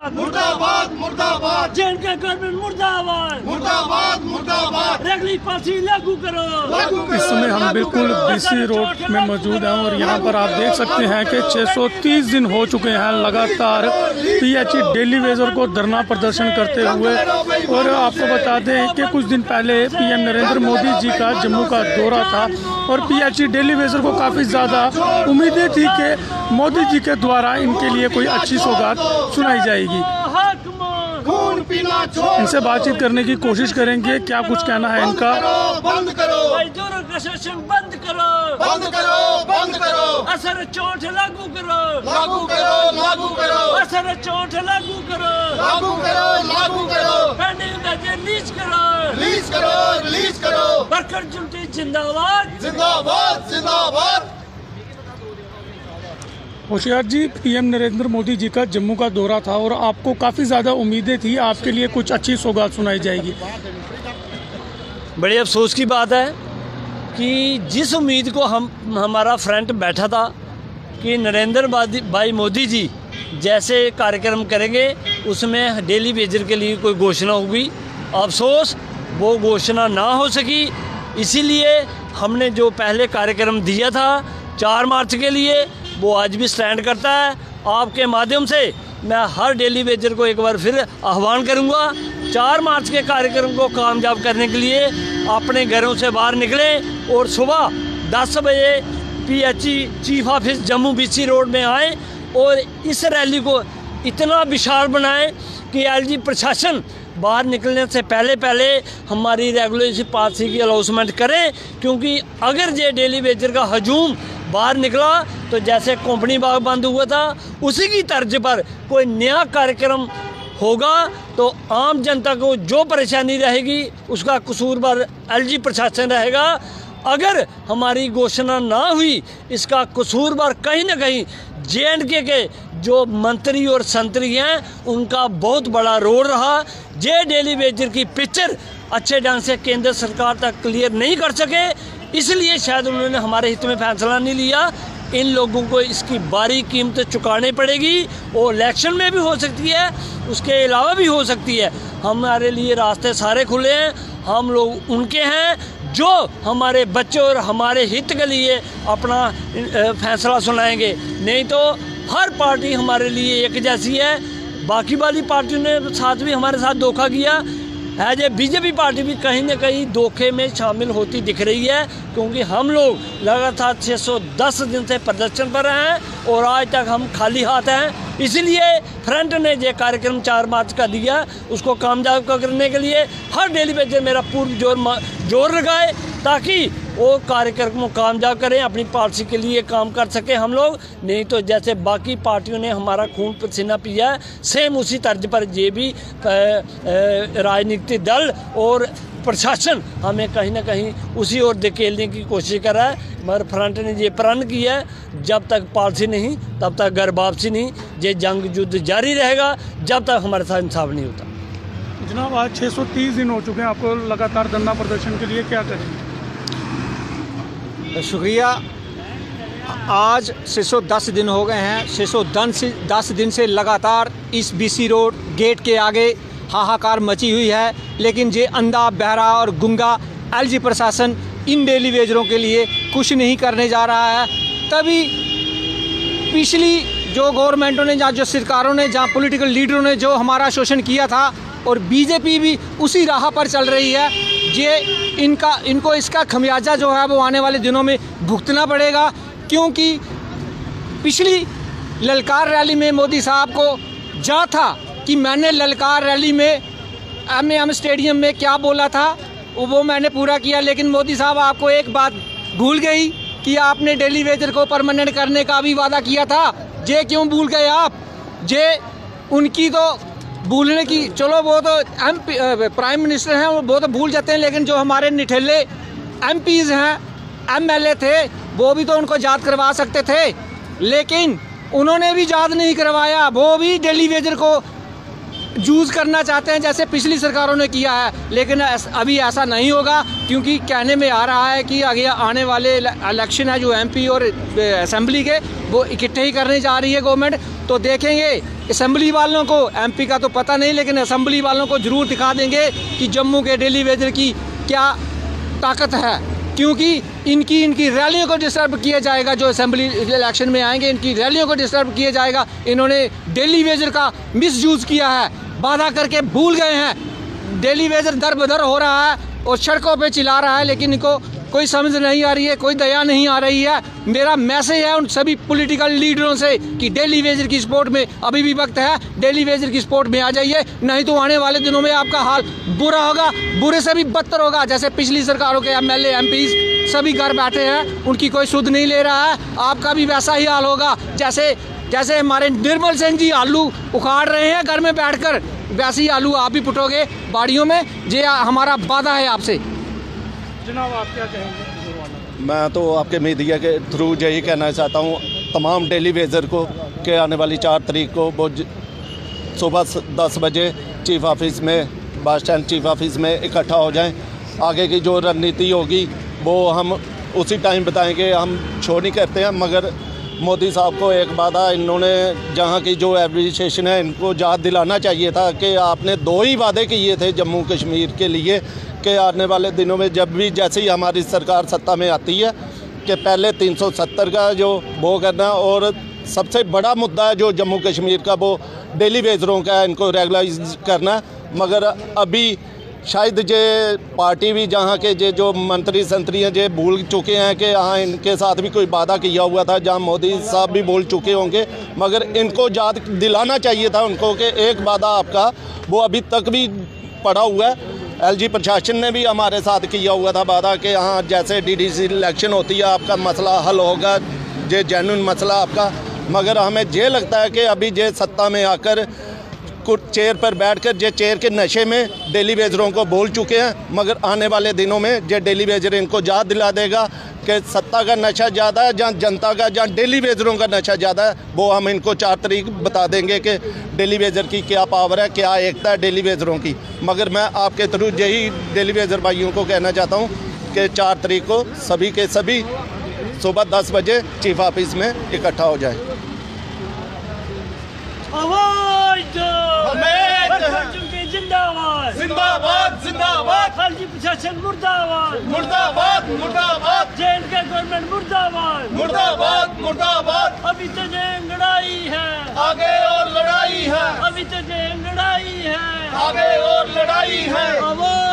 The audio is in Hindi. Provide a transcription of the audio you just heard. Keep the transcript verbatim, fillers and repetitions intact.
मुर्दाबाद मुर्दाबाद जेएन के गवर्नमेंट मुर्दाबाद मुर्दाबाद मुर्दाबाद रेगुलर पॉलिसी लागू करो। इस समय हम बिल्कुल बीसी रोड में मौजूद हैं और यहाँ पर आप देख सकते हैं कि छह सौ तीस दिन हो चुके हैं लगातार पीएचई डेली वेजर को धरना प्रदर्शन करते हुए। और आपको बता दें कि कुछ दिन पहले पीएम नरेंद्र मोदी जी का जम्मू का दौरा था और पीएचई डेली वेजर को काफ़ी ज़्यादा उम्मीदें थी कि मोदी जी के द्वारा इनके लिए कोई अच्छी सौगात सुनाई जाएगी। खून पीना छोड़ो। इनसे बातचीत करने की कोशिश करेंगे, क्या कुछ कहना है इनका। बंद करो मजदूरों का शोषण बंद करो बंद करो बंद करो असर चोट लागू करो लागू करो लागू करो असर चोट लागू करो लागू करो लागू करो पेंडिंग में रिलीज करो रिलीज करो रिलीज करो वर्कर जुल्टी जिंदाबाद जिंदाबाद जिंदाबाद। होशियार जी, पीएम नरेंद्र मोदी जी का जम्मू का दौरा था और आपको काफ़ी ज़्यादा उम्मीदें थी आपके लिए कुछ अच्छी सौगात सुनाई जाएगी। बड़े अफसोस की बात है कि जिस उम्मीद को हम हमारा फ्रंट बैठा था कि नरेंद्र भाई मोदी जी जैसे कार्यक्रम करेंगे उसमें डेली वेजर के लिए कोई घोषणा होगी, अफसोस वो घोषणा ना हो सकी। इसीलिए हमने जो पहले कार्यक्रम दिया था चार मार्च के लिए वो आज भी स्टैंड करता है। आपके माध्यम से मैं हर डेली वेजर को एक बार फिर आह्वान करूंगा, चार मार्च के कार्यक्रम को कामयाब करने के लिए अपने घरों से बाहर निकलें और सुबह दस बजे PHE chief office Jammu BC road में आएँ और इस रैली को इतना विशाल बनाएं कि एलजी प्रशासन बाहर निकलने से पहले पहले हमारी रेगुलेटरी पॉलिसी की अनाउंसमेंट करें। क्योंकि अगर ये डेली वेजर का हजूम बाहर निकला तो जैसे कंपनी बाग बंद हुआ था उसी की तर्ज पर कोई नया कार्यक्रम होगा तो आम जनता को जो परेशानी रहेगी उसका कसूरवार एलजी प्रशासन रहेगा। अगर हमारी घोषणा ना हुई इसका कसूरवार कहीं ना कहीं जेएंडके के जो मंत्री और संतरी हैं उनका बहुत बड़ा रोल रहा। जे डेली वेजर की पिक्चर अच्छे ढंग से केंद्र सरकार तक क्लियर नहीं कर सके, इसलिए शायद उन्होंने हमारे हित में फैसला नहीं लिया। इन लोगों को इसकी भारी कीमत चुकानी पड़ेगी। वो इलेक्शन में भी हो सकती है, उसके अलावा भी हो सकती है। हमारे लिए रास्ते सारे खुले हैं, हम लोग उनके हैं जो हमारे बच्चे और हमारे हित के लिए अपना फैसला सुनाएंगे। नहीं तो हर पार्टी हमारे लिए एक जैसी है। बाकी वाली पार्टियों ने साथ भी हमारे साथ धोखा किया है। जो बीजेपी पार्टी भी कहीं ना कहीं धोखे में शामिल होती दिख रही है, क्योंकि हम लोग लगातार छह सौ दस दिन से प्रदर्शन पर हैं और आज तक हम खाली हाथ हैं। इसलिए फ्रंट ने ये कार्यक्रम चार मार्च का दिया, उसको कामयाब करने के लिए हर डेली वेजर मेरा पूर्ण जोर जोर लगाए ताकि वो कार्यक्रम को कामयाब करें, अपनी पॉलिसी के लिए काम कर सकें हम लोग। नहीं तो जैसे बाकी पार्टियों ने हमारा खून पसीना पिया है, सेम उसी तर्ज पर ये भी राजनीतिक दल और प्रशासन हमें कहीं ना कहीं उसी ओर धकेलने की कोशिश कर रहा है। मगर फ्रंट ने ये प्रण किया है, जब तक पॉलिसी नहीं तब तक घर वापसी नहीं। ये जंग युद्ध जारी रहेगा जब तक हमारे साथ इंसाफ नहीं होता। जनाब, आज छह सौ तीस दिन हो चुके हैं आपको लगातार धरना प्रदर्शन के लिए, क्या करेंगे? शुक्रिया। आज छह सौ दस दिन हो गए हैं। छह सौ दस दिन से लगातार इस बीसी रोड गेट के आगे हाहाकार मची हुई है, लेकिन ये अंधा बहरा और गुंगा एलजी प्रशासन इन डेली वेजरों के लिए कुछ नहीं करने जा रहा है। तभी पिछली जो गवर्नमेंटों ने, जहाँ जो सरकारों ने, जहाँ पॉलिटिकल लीडरों ने जो हमारा शोषण किया था और बीजेपी भी उसी राह पर चल रही है। ये इनका इनको इसका खमियाजा जो है वो आने वाले दिनों में भुगतना पड़ेगा। क्योंकि पिछली ललकार रैली में मोदी साहब को जा था कि मैंने ललकार रैली में एम ए एम स्टेडियम में क्या बोला था वो मैंने पूरा किया, लेकिन मोदी साहब आपको एक बात भूल गई कि आपने डेली वेजर को परमानेंट करने का भी वादा किया था। जे क्यों भूल गए आप? जे उनकी तो भूलने की, चलो वो तो एम पी प्राइम मिनिस्टर हैं, वो तो भूल जाते हैं, लेकिन जो हमारे निठेले एम पीज़ हैं, एम एल ए थे, वो भी तो उनको याद करवा सकते थे, लेकिन उन्होंने भी याद नहीं करवाया। वो भी डेली वेजर को यूज़ करना चाहते हैं जैसे पिछली सरकारों ने किया है, लेकिन अभी ऐसा नहीं होगा। क्योंकि कहने में आ रहा है कि आगे आने वाले इलेक्शन है जो एम पी और असेंबली के, वो इकट्ठे ही करने जा रही है गवर्नमेंट। तो देखेंगे असेंबली वालों को, एमपी का तो पता नहीं, लेकिन असेंबली वालों को ज़रूर दिखा देंगे कि जम्मू के डेली वेजर की क्या ताकत है, क्योंकि इनकी इनकी रैलियों को डिस्टर्ब किया जाएगा। जो असेंबली इलेक्शन में आएंगे इनकी रैलियों को डिस्टर्ब किया जाएगा। इन्होंने डेली वेजर का मिसयूज़ किया है, वादा करके भूल गए हैं। डेली वेजर दर बदर हो रहा है और सड़कों पे चिल्ला रहा है, लेकिन इनको कोई समझ नहीं आ रही है, कोई दया नहीं आ रही है। मेरा मैसेज है उन सभी पॉलिटिकल लीडरों से कि डेली वेजर की सपोर्ट में अभी भी वक्त है, डेली वेजर की सपोर्ट में आ जाइए, नहीं तो आने वाले दिनों में आपका हाल बुरा होगा, बुरे से भी बदतर होगा। जैसे पिछली सरकारों के M L A M P सभी घर बैठे हैं, उनकी कोई सुध नहीं ले रहा है, आपका भी वैसा ही हाल होगा। जैसे जैसे हमारे निर्मल सिंह जी आलू उखाड़ रहे हैं घर में बैठकर, वैसे ही आलू आप भी पुटोगे बाड़ियों में। ये हमारा वादा है आपसे। जनाब आप क्या कहेंगे? मैं तो आपके मीडिया के थ्रू यही कहना चाहता हूँ तमाम डेली वेजर को कि आने वाली चार तारीख को वो सुबह दस बजे चीफ ऑफिस में, बस स्टैंड चीफ ऑफिस में इकट्ठा हो जाएं। आगे की जो रणनीति होगी वो हम उसी टाइम बताएंगे। हम शो नहीं करते हैं, मगर मोदी साहब को एक वादा इन्होंने जहाँ की जो एडमिनिस्ट्रेशन है इनको याद दिलाना चाहिए था कि आपने दो ही वादे किए थे जम्मू कश्मीर के लिए कि आने वाले दिनों में जब भी जैसे ही हमारी सरकार सत्ता में आती है कि पहले तीन सौ सत्तर का जो वो करना, और सबसे बड़ा मुद्दा है जो जम्मू कश्मीर का वो डेली वेजरों का है, इनको रेगुलाइज करना। मगर अभी शायद जे पार्टी भी जहाँ के जे जो मंत्री संतरी हैं जे भूल चुके हैं कि हाँ इनके साथ भी कोई वादा किया हुआ था, जहाँ मोदी साहब भी बोल चुके होंगे, मगर इनको याद दिलाना चाहिए था उनको कि एक वादा आपका वो अभी तक भी पड़ा हुआ है। एलजी प्रशासन ने भी हमारे साथ किया हुआ था वादा कि हाँ जैसे डीडीसी इलेक्शन होती है आपका मसला हल होगा, जे जेन्युइन मसला आपका। मगर हमें ये लगता है कि अभी जे सत्ता में आकर कुछ चेयर पर बैठकर जे चेयर के नशे में डेली वेजरों को बोल चुके हैं, मगर आने वाले दिनों में जे डेली वेजर इनको याद दिला देगा कि सत्ता का नशा ज़्यादा है जहाँ जनता का, जहाँ डेली वेजरों का नशा ज़्यादा है। वो हम इनको चार तारीख बता देंगे कि डेली वेजर की क्या पावर है, क्या एकता है डेली वेजरों की। मगर मैं आपके थ्रू यही डेली वेजर भाइयों को कहना चाहता हूँ कि चार तारीख को सभी के सभी सुबह दस बजे चीफ ऑफिस में इकट्ठा हो जाए। जिंदाबाद जिंदाबाद जिंदाबाद, खालजी प्रशासन मुर्दाबाद मुर्दाबाद मुर्दाबाद, जेल के गवर्नमेंट मुर्दाबाद मुर्दाबाद मुर्दाबाद। अभी तो जंग लड़ाई है, आगे और लड़ाई है, अभी तो जंग लड़ाई है, आगे और लड़ाई है। आवाज